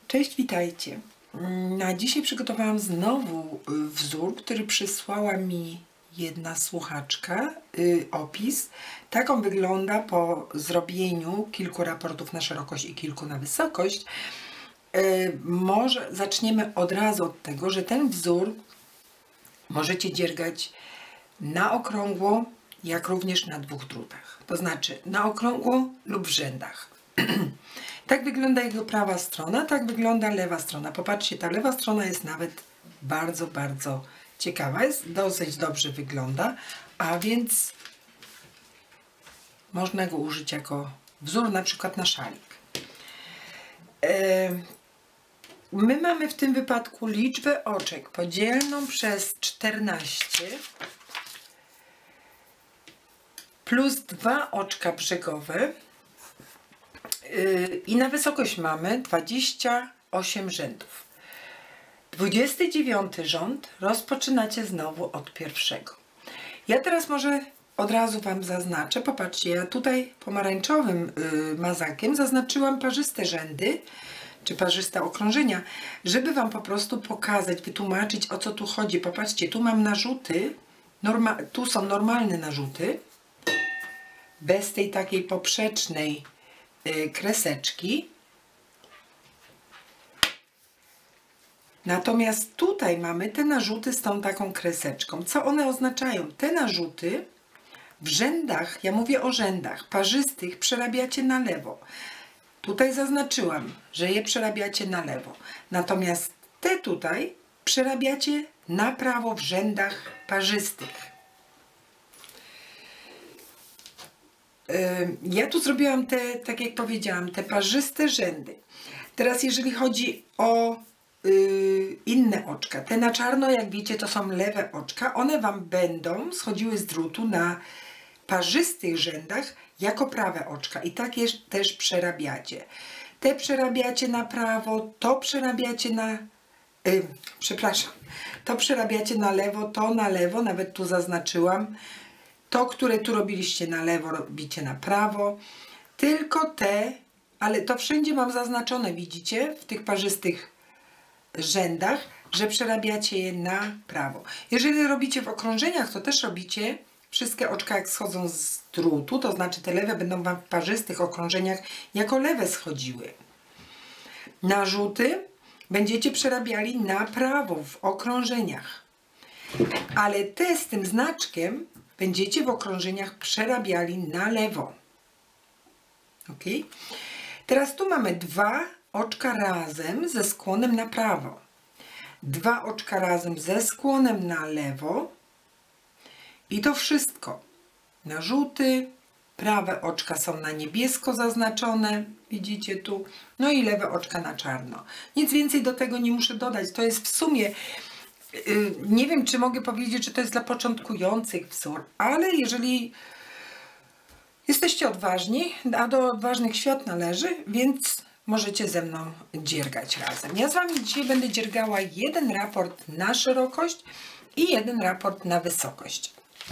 Cześć, witajcie. Na dzisiaj przygotowałam znowu wzór, który przysłała mi jedna słuchaczka, opis. Tak on wygląda po zrobieniu kilku raportów na szerokość i kilku na wysokość. Może zaczniemy od razu od tego, że ten wzór możecie dziergać na okrągło, jak również na dwóch drutach. To znaczy na okrągło lub w rzędach. Tak wygląda jego prawa strona, tak wygląda lewa strona. Popatrzcie, ta lewa strona jest nawet bardzo, bardzo ciekawa. Jest dosyć dobrze wygląda, a więc można go użyć jako wzór na przykład na szalik. My mamy w tym wypadku liczbę oczek podzielną przez 14 plus 2 oczka brzegowe. I na wysokość mamy 28 rzędów. 29 rząd rozpoczynacie znowu od pierwszego. Ja teraz może od razu Wam zaznaczę. Popatrzcie, ja tutaj pomarańczowym mazakiem zaznaczyłam parzyste rzędy, czy parzyste okrążenia, żeby Wam po prostu pokazać, wytłumaczyć, o co tu chodzi. Popatrzcie, tu mam narzuty, tu są normalne narzuty, bez tej takiej poprzecznej kreseczki. Natomiast tutaj mamy te narzuty z tą taką kreseczką. Co one oznaczają? Te narzuty w rzędach, ja mówię o rzędach parzystych, przerabiacie na lewo. Tutaj zaznaczyłam, że je przerabiacie na lewo. Natomiast te tutaj przerabiacie na prawo w rzędach parzystych. Ja tu zrobiłam te, tak jak powiedziałam, te parzyste rzędy. Teraz jeżeli chodzi o inne oczka, te na czarno, jak widzicie, to są lewe oczka. One Wam będą schodziły z drutu na parzystych rzędach jako prawe oczka. I tak je też przerabiacie. Te przerabiacie na prawo, to przerabiacie na... to przerabiacie na lewo, to na lewo, nawet tu zaznaczyłam. To, które tu robiliście na lewo, robicie na prawo. Tylko te, ale to wszędzie mam zaznaczone, widzicie, w tych parzystych rzędach, że przerabiacie je na prawo. Jeżeli robicie w okrążeniach, to też robicie wszystkie oczka, jak schodzą z drutu, to znaczy te lewe będą Wam w parzystych okrążeniach jako lewe schodziły. Narzuty będziecie przerabiali na prawo w okrążeniach. Ale te z tym znaczkiem będziecie w okrążeniach przerabiali na lewo. Ok? Teraz tu mamy 2 oczka razem ze skłonem na prawo. 2 oczka razem ze skłonem na lewo. I to wszystko. Narzuty, prawe oczka są na niebiesko zaznaczone, widzicie tu. No i lewe oczka na czarno. Nic więcej do tego nie muszę dodać. To jest w sumie... Nie wiem, czy mogę powiedzieć, że to jest dla początkujących wzór, ale jeżeli jesteście odważni, a do odważnych świat należy, więc możecie ze mną dziergać razem. Ja z Wami dzisiaj będę dziergała jeden raport na szerokość i jeden raport na wysokość.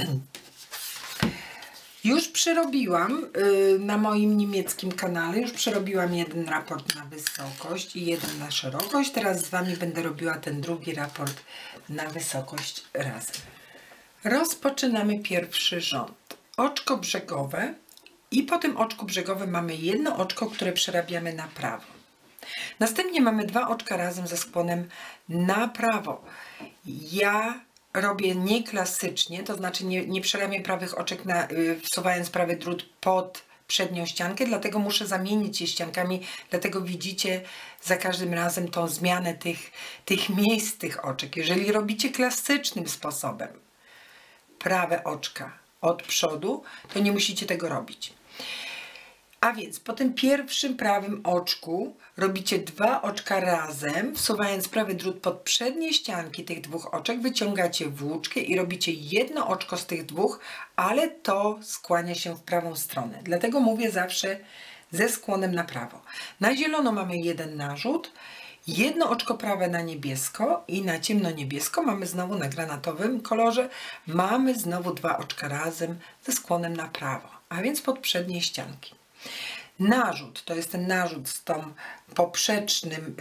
Już przerobiłam na moim niemieckim kanale, już przerobiłam jeden raport na wysokość i jeden na szerokość. Teraz z Wami będę robiła ten drugi raport na wysokość razem. Rozpoczynamy pierwszy rząd. Oczko brzegowe i po tym oczku brzegowym mamy jedno oczko, które przerabiamy na prawo. Następnie mamy 2 oczka razem ze skłonem na prawo. Ja robię nieklasycznie, to znaczy nie przerabiam prawych oczek, wsuwając prawy drut pod przednią ściankę, dlatego muszę zamienić je ściankami, dlatego widzicie za każdym razem tą zmianę tych miejsc tych oczek. Jeżeli robicie klasycznym sposobem prawe oczka od przodu, to nie musicie tego robić. A więc po tym pierwszym prawym oczku robicie 2 oczka razem, wsuwając prawy drut pod przednie ścianki tych 2 oczek, wyciągacie włóczkę i robicie jedno oczko z tych 2, ale to skłania się w prawą stronę. Dlatego mówię zawsze ze skłonem na prawo. Na zielono mamy jeden narzut, jedno oczko prawe na niebiesko i na ciemno niebiesko mamy znowu na granatowym kolorze, mamy znowu 2 oczka razem ze skłonem na prawo, a więc pod przednie ścianki. Narzut to jest ten narzut z tą poprzecznym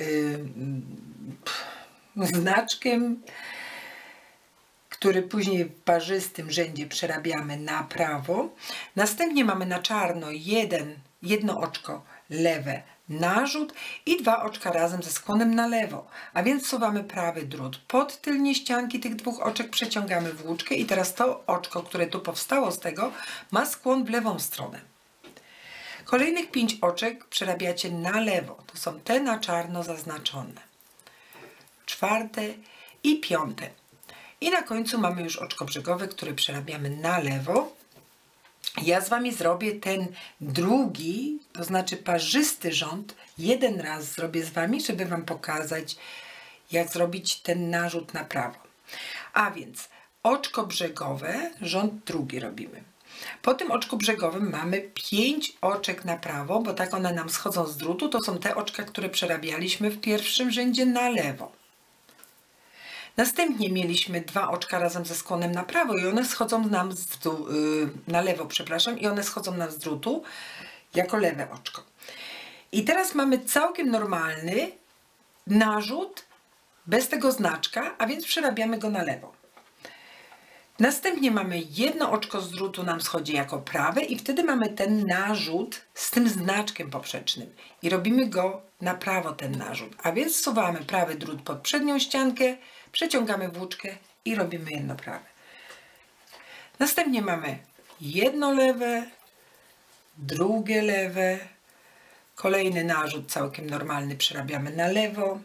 znaczkiem, który później w parzystym rzędzie przerabiamy na prawo. Następnie mamy na czarno jedno oczko lewe narzut i 2 oczka razem ze skłonem na lewo. A więc wsuwamy prawy drut pod tylnie ścianki tych 2 oczek, przeciągamy włóczkę i teraz to oczko, które tu powstało z tego, ma skłon w lewą stronę. Kolejnych 5 oczek przerabiacie na lewo. To są te na czarno zaznaczone. 4. i 5. I na końcu mamy już oczko brzegowe, które przerabiamy na lewo. Ja z Wami zrobię ten drugi, to znaczy parzysty rząd, jeden raz zrobię z Wami, żeby Wam pokazać, jak zrobić ten narzut na prawo. A więc oczko brzegowe, rząd drugi robimy. Po tym oczku brzegowym mamy 5 oczek na prawo, bo tak one nam schodzą z drutu. To są te oczka, które przerabialiśmy w pierwszym rzędzie na lewo. Następnie mieliśmy 2 oczka razem ze skłonem na prawo i one schodzą nam na lewo, przepraszam, i one schodzą nam z drutu jako lewe oczko. I teraz mamy całkiem normalny narzut bez tego znaczka, a więc przerabiamy go na lewo. Następnie mamy jedno oczko z drutu nam schodzi jako prawe i wtedy mamy ten narzut z tym znaczkiem poprzecznym i robimy go na prawo ten narzut. A więc wsuwamy prawy drut pod przednią ściankę, przeciągamy włóczkę i robimy jedno prawe. Następnie mamy jedno lewe, drugie lewe, kolejny narzut całkiem normalny przerabiamy na lewo,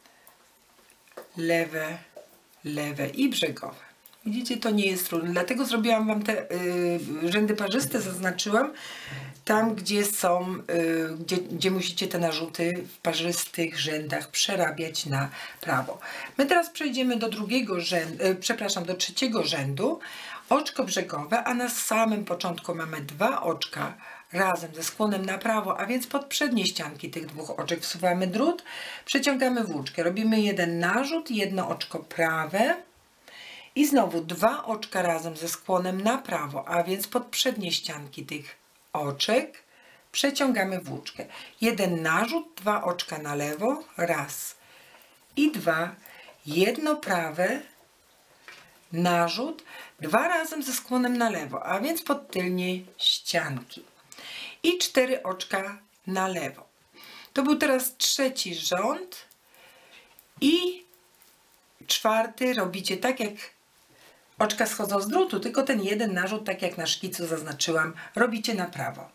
lewe, lewe i brzegowe. Widzicie, to nie jest trudne, dlatego zrobiłam Wam te rzędy parzyste, zaznaczyłam tam, gdzie są, gdzie musicie te narzuty w parzystych rzędach przerabiać na prawo. My teraz przejdziemy do drugiego rzędu, do trzeciego rzędu, oczko brzegowe, a na samym początku mamy 2 oczka razem ze skłonem na prawo, a więc pod przednie ścianki tych 2 oczek wsuwamy drut, przeciągamy włóczkę, robimy jeden narzut, jedno oczko prawe, i znowu 2 oczka razem ze skłonem na prawo, a więc pod przednie ścianki tych oczek przeciągamy włóczkę. Jeden narzut, 2 oczka na lewo, raz i 2, jedno prawe, narzut, 2 razem ze skłonem na lewo, a więc pod tylnie ścianki. I 4 oczka na lewo. To był teraz trzeci rząd i 4 robicie tak, jak oczka schodzą z drutu, tylko ten jeden narzut, tak jak na szkicu zaznaczyłam, robicie na prawo.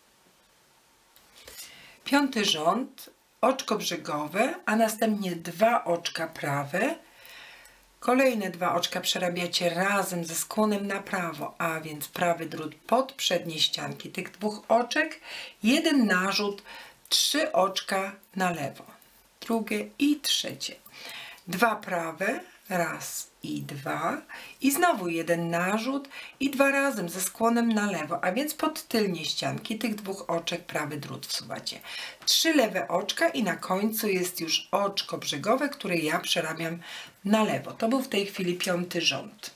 5. rząd, oczko brzegowe, a następnie 2 oczka prawe. Kolejne 2 oczka przerabiacie razem ze skłonem na prawo, a więc prawy drut pod przednie ścianki tych 2 oczek, jeden narzut, 3 oczka na lewo, drugie i trzecie. 2 prawe, raz i 2 i znowu jeden narzut i 2 razem ze skłonem na lewo, a więc pod tylnie ścianki tych 2 oczek prawy drut wsuwacie. 3 lewe oczka i na końcu jest już oczko brzegowe, które ja przerabiam na lewo. To był w tej chwili 5. rząd.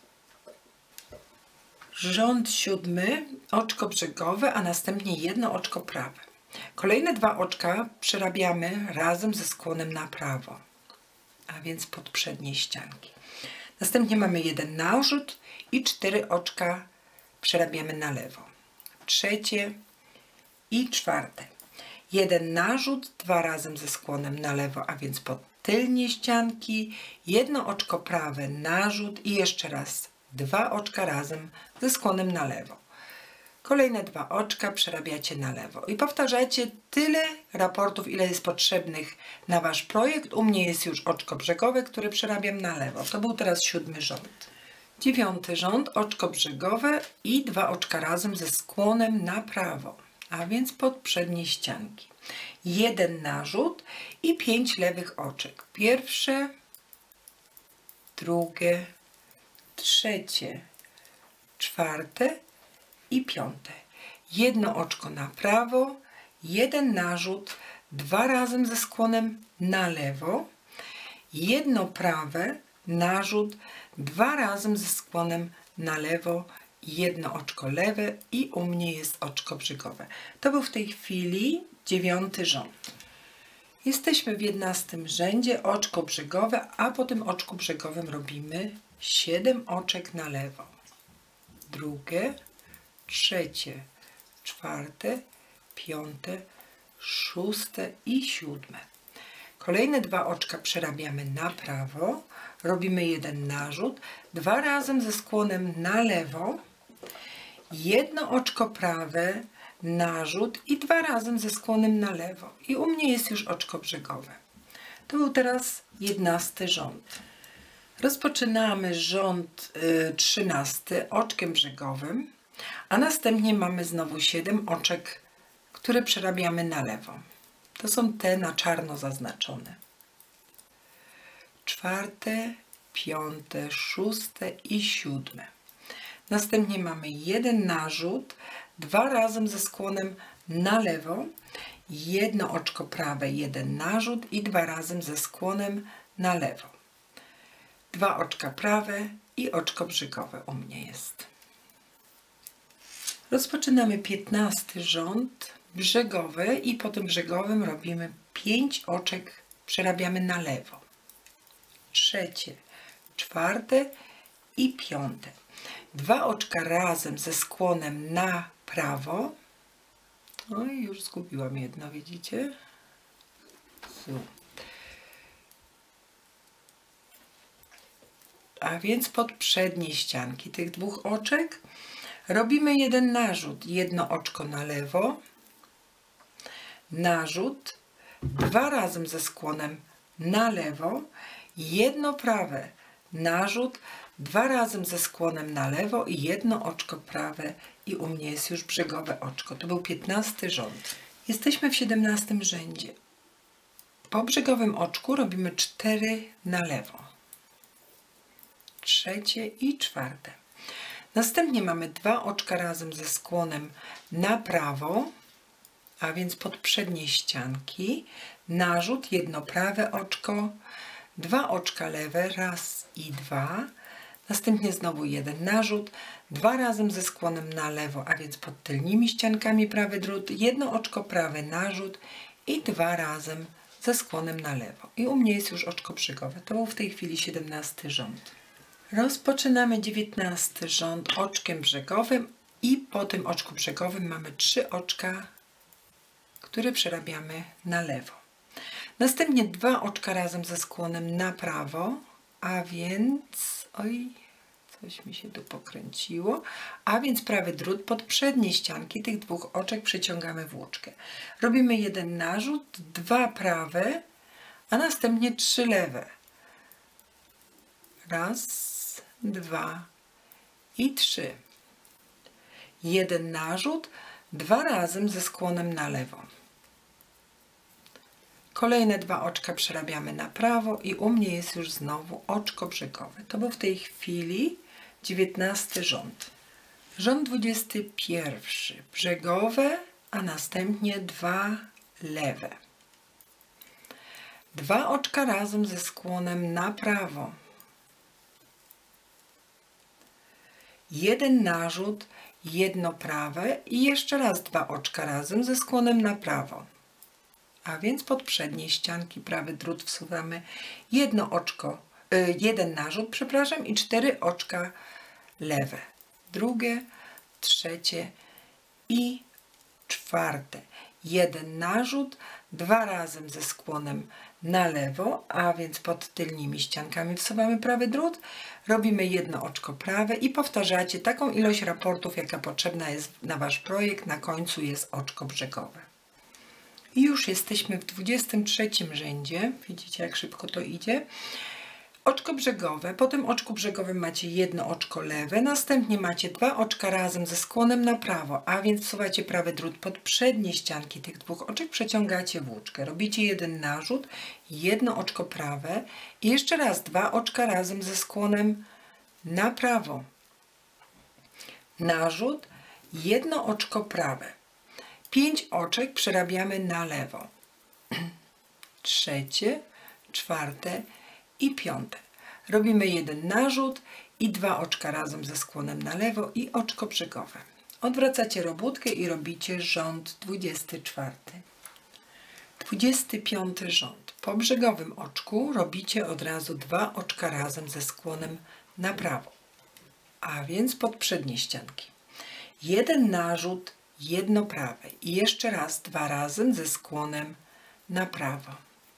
Rząd 7, oczko brzegowe, a następnie jedno oczko prawe. Kolejne 2 oczka przerabiamy razem ze skłonem na prawo, a więc pod przednie ścianki. Następnie mamy jeden narzut i 4 oczka przerabiamy na lewo. 3. i 4. Jeden narzut, 2 razem ze skłonem na lewo, a więc pod tylnie ścianki, jedno oczko prawe, narzut i jeszcze raz 2 oczka razem ze skłonem na lewo. Kolejne 2 oczka przerabiacie na lewo i powtarzacie tyle raportów, ile jest potrzebnych na Wasz projekt. U mnie jest już oczko brzegowe, które przerabiam na lewo. To był teraz 7. rząd. 9. rząd, oczko brzegowe i 2 oczka razem ze skłonem na prawo, a więc pod przednie ścianki. Jeden narzut i 5 lewych oczek. Pierwsze, drugie, trzecie, 4. i 5. Jedno oczko na prawo, jeden narzut, 2 razem ze skłonem na lewo, jedno prawe, narzut, 2 razem ze skłonem na lewo jedno oczko lewe i u mnie jest oczko brzygowe. To był w tej chwili 9. rząd. Jesteśmy w 11. rzędzie, oczko brzygowe, a po tym oczku brzegowym robimy 7 oczek na lewo. Drugie, trzecie, czwarte, piąte, szóste i 7. Kolejne 2 oczka przerabiamy na prawo, robimy jeden narzut, 2 razem ze skłonem na lewo, jedno oczko prawe, narzut i 2 razem ze skłonem na lewo. I u mnie jest już oczko brzegowe. To był teraz 11. rząd. Rozpoczynamy rząd 13 oczkiem brzegowym, a następnie mamy znowu 7 oczek, które przerabiamy na lewo. To są te na czarno zaznaczone. 4., 5., 6. i 7. Następnie mamy jeden narzut, 2 razem ze skłonem na lewo, jedno oczko prawe, jeden narzut i 2 razem ze skłonem na lewo. 2 oczka prawe i oczko brzygowe u mnie jest. Rozpoczynamy 15. rząd brzegowy i po tym brzegowym robimy 5 oczek, przerabiamy na lewo. 3., 4. i 5. 2 oczka razem ze skłonem na prawo. Oj, już zgubiłam jedno, widzicie? A więc pod przednie ścianki tych 2 oczek robimy jeden narzut, jedno oczko na lewo, narzut, 2 razem ze skłonem na lewo, jedno prawe, narzut, 2 razem ze skłonem na lewo i jedno oczko prawe i u mnie jest już brzegowe oczko. To był 15. rząd. Jesteśmy w 17. rzędzie. Po brzegowym oczku robimy 4 na lewo. 3. i 4. Następnie mamy 2 oczka razem ze skłonem na prawo, a więc pod przednie ścianki, narzut, jedno prawe oczko, 2 oczka lewe, raz i 2, następnie znowu jeden narzut, 2 razem ze skłonem na lewo, a więc pod tylnymi ściankami prawy drut, jedno oczko prawe, narzut i 2 razem ze skłonem na lewo. I u mnie jest już oczko brzygowe. To był w tej chwili 17. rząd. Rozpoczynamy 19. rząd oczkiem brzegowym i po tym oczku brzegowym mamy 3 oczka, które przerabiamy na lewo. Następnie 2 oczka razem ze skłonem na prawo, a więc, oj, coś mi się tu pokręciło, a więc prawy drut pod przednie ścianki tych 2 oczek przeciągamy włóczkę. Robimy jeden narzut, 2 prawe, a następnie 3 lewe. Raz, 2 i 3. Jeden narzut, 2 razem ze skłonem na lewo. Kolejne 2 oczka przerabiamy na prawo i u mnie jest już znowu oczko brzegowe. To był w tej chwili 19. rząd. Rząd 21. Brzegowe, a następnie 2 lewe. 2 oczka razem ze skłonem na prawo. Jeden narzut, jedno prawe i jeszcze raz 2 oczka razem ze skłonem na prawo. A więc pod przednie ścianki prawy drut wsuwamy jedno oczko, jeden narzut, przepraszam, i 4 oczka lewe. Drugie, trzecie i 4. Jeden narzut, 2 razem ze skłonem na lewo, a więc pod tylnymi ściankami wsuwamy prawy drut, robimy jedno oczko prawe i powtarzacie taką ilość raportów, jaka potrzebna jest na Wasz projekt. Na końcu jest oczko brzegowe. I już jesteśmy w 23. rzędzie. Widzicie, jak szybko to idzie. Oczko brzegowe. Po tym oczku brzegowym macie jedno oczko lewe. Następnie macie 2 oczka razem ze skłonem na prawo, a więc wsuwacie prawy drut pod przednie ścianki tych 2 oczek, przeciągacie włóczkę. Robicie jeden narzut, jedno oczko prawe i jeszcze raz 2 oczka razem ze skłonem na prawo. Narzut, jedno oczko prawe. 5 oczek przerabiamy na lewo. 3., 4. i 5. Robimy jeden narzut i 2 oczka razem ze skłonem na lewo i oczko brzegowe. Odwracacie robótkę i robicie rząd 24. 25 rząd. Po brzegowym oczku robicie od razu 2 oczka razem ze skłonem na prawo, a więc pod przednie ścianki. Jeden narzut, jedno prawe i jeszcze raz 2 razem ze skłonem na prawo.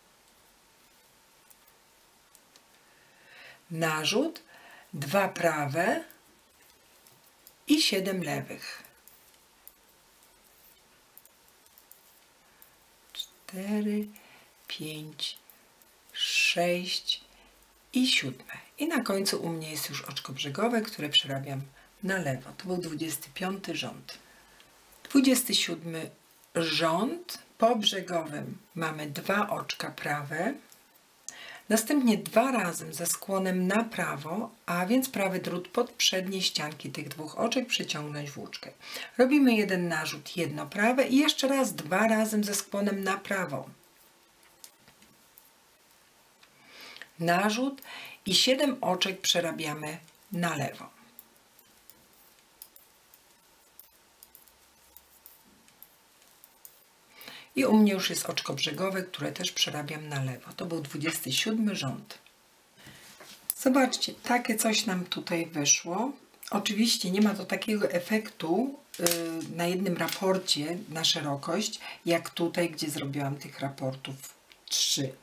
Narzut, 2 prawe i 7 lewych. 4, 5, 6 i 7. I na końcu u mnie jest już oczko brzegowe, które przerabiam na lewo. To był 25 rząd. 27 rząd. Po brzegowym mamy 2 oczka prawe. Następnie 2 razem ze skłonem na prawo, a więc prawy drut pod przednie ścianki tych 2 oczek przyciągnąć włóczkę. Robimy jeden narzut, jedno prawe i jeszcze raz 2 razem ze skłonem na prawo. Narzut i 7 oczek przerabiamy na lewo. I u mnie już jest oczko brzegowe, które też przerabiam na lewo. To był 27 rząd. Zobaczcie, takie coś nam tutaj wyszło. Oczywiście nie ma to takiego efektu na jednym raporcie na szerokość, jak tutaj, gdzie zrobiłam tych raportów 3.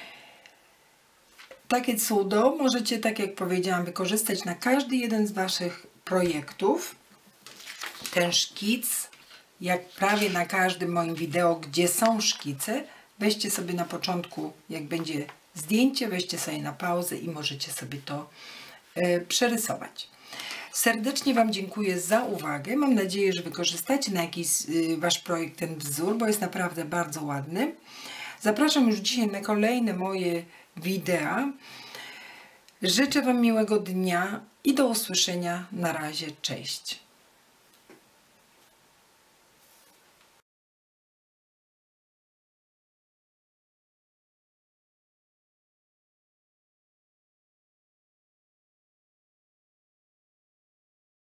Takie cudo możecie, tak jak powiedziałam, wykorzystać na każdy jeden z Waszych projektów. Ten szkic, jak prawie na każdym moim wideo, gdzie są szkice, weźcie sobie na początku, jak będzie zdjęcie, weźcie sobie na pauzę i możecie sobie to przerysować. Serdecznie Wam dziękuję za uwagę. Mam nadzieję, że wykorzystacie na jakiś Wasz projekt ten wzór, bo jest naprawdę bardzo ładny. Zapraszam już dzisiaj na kolejne moje wideo. Życzę Wam miłego dnia i do usłyszenia. Na razie, cześć.